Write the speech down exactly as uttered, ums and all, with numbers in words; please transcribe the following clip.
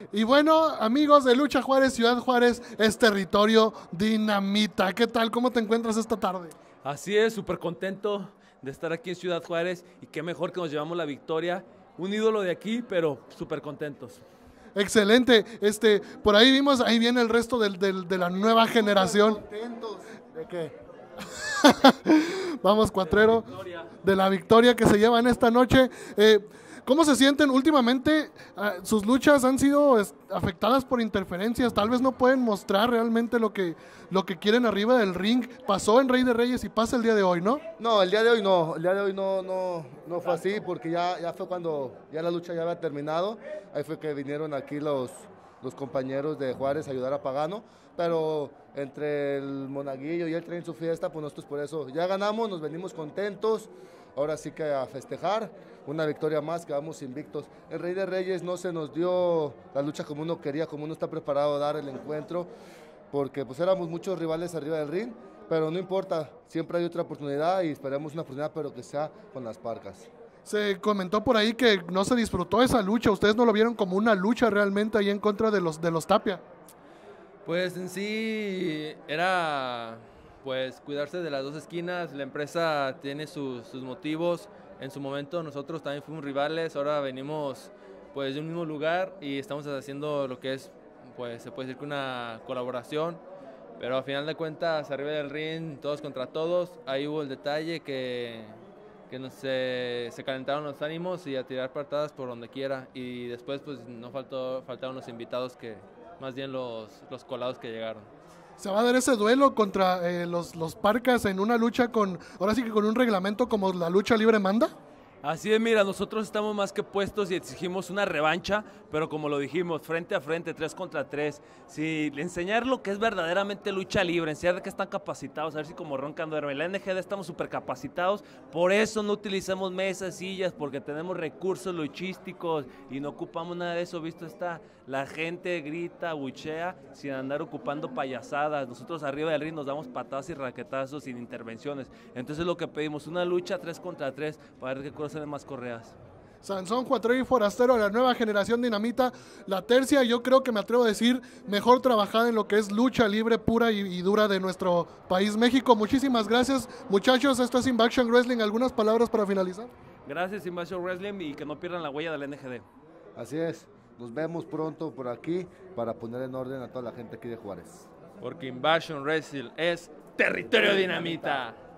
Y bueno, amigos de Lucha Juárez, Ciudad Juárez es territorio dinamita. ¿Qué tal? ¿Cómo te encuentras esta tarde? Así es, súper contento de estar aquí en Ciudad Juárez y qué mejor que nos llevamos la victoria. Un ídolo de aquí, pero súper contentos. Excelente. Este, por ahí vimos, ahí viene el resto del, del, de la nueva generación. Contentos. ¿De qué? Vamos, Cuatrero, de la victoria que se llevan esta noche. Eh, ¿Cómo se sienten? Últimamente uh, sus luchas han sido es, afectadas por interferencias, tal vez no pueden mostrar realmente lo que, lo que quieren arriba del ring. Pasó en Rey de Reyes y pasa el día de hoy, ¿no? No, el día de hoy no, el día de hoy no, no, no fue así porque ya, ya fue cuando ya la lucha ya había terminado. Ahí fue que vinieron aquí los, los compañeros de Juárez a ayudar a Pagano, pero entre el Monaguillo y él traen su fiesta, pues nosotros por eso ya ganamos, nos venimos contentos. Ahora sí que a festejar, una victoria más, quedamos invictos. El Rey de Reyes no se nos dio la lucha como uno quería, como uno está preparado a dar el encuentro, porque pues éramos muchos rivales arriba del ring, pero no importa, siempre hay otra oportunidad y esperemos una oportunidad, pero que sea con las Parcas. Se comentó por ahí que no se disfrutó esa lucha, ustedes no lo vieron como una lucha realmente ahí en contra de los, de los Tapia. Pues en sí era pues cuidarse de las dos esquinas, la empresa tiene sus, sus motivos, en su momento nosotros también fuimos rivales, ahora venimos pues de un mismo lugar y estamos haciendo lo que es, pues se puede decir que una colaboración, pero a final de cuentas arriba del ring, todos contra todos, ahí hubo el detalle que, que nos, se, se calentaron los ánimos y a tirar patadas por donde quiera y después pues no faltó, faltaron los invitados que, más bien los, los colados que llegaron. Se va a dar ese duelo contra eh, los, los Parcas en una lucha con, ahora sí que con un reglamento como la lucha libre manda. Así es, mira, nosotros estamos más que puestos y exigimos una revancha, pero como lo dijimos, frente a frente, tres contra tres. Si enseñar lo que es verdaderamente lucha libre, enseñar de que están capacitados, a ver si como Ron duerme. En la N G D estamos súper capacitados, por eso no utilizamos mesas, sillas, porque tenemos recursos luchísticos y no ocupamos nada de eso. Visto está, la gente grita, buchea, sin andar ocupando payasadas. Nosotros arriba del ring nos damos patadas y raquetazos sin intervenciones. Entonces lo que pedimos, una lucha tres contra tres, para ver qué cosas de más correas. Sansón, Cuatrero y Forastero, la nueva generación dinamita, la tercia, yo creo que me atrevo a decir, mejor trabajada en lo que es lucha libre pura y, y dura de nuestro país, México. Muchísimas gracias, muchachos, esto es Invasion Wrestling, ¿algunas palabras para finalizar? Gracias, Invasion Wrestling, y que no pierdan la huella de la N G D. Así es, nos vemos pronto por aquí para poner en orden a toda la gente aquí de Juárez. Porque Invasion Wrestling es territorio dinamita.